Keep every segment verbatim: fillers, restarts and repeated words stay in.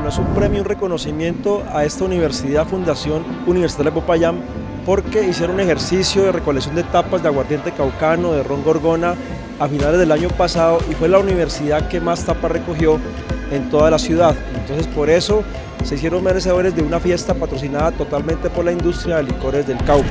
Bueno, es un premio, un reconocimiento a esta universidad, Fundación Universitaria de Popayán, porque hicieron un ejercicio de recolección de tapas de aguardiente caucano, de ron Gorgona, a finales del año pasado, y fue la universidad que más tapas recogió en toda la ciudad. Entonces, por eso se hicieron merecedores de una fiesta patrocinada totalmente por la industria de licores del Cauca.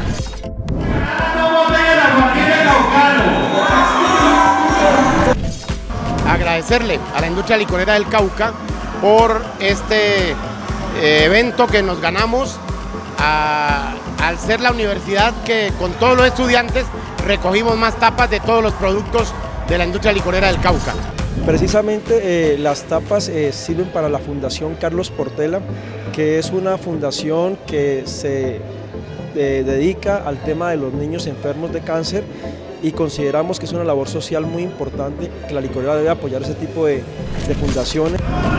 Agradecerle a la industria licorera del Cauca por este eh, evento que nos ganamos a, al ser la universidad que con todos los estudiantes recogimos más tapas de todos los productos de la industria licorera del Cauca. Precisamente eh, las tapas eh, sirven para la Fundación Carlos Portela, que es una fundación que se eh, dedica al tema de los niños enfermos de cáncer, y consideramos que es una labor social muy importante, que la licorera debe apoyar ese tipo de, de fundaciones.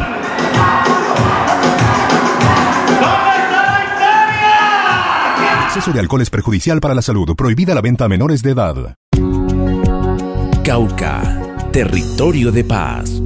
El exceso de alcohol es perjudicial para la salud. Prohibida la venta a menores de edad. Cauca, territorio de paz.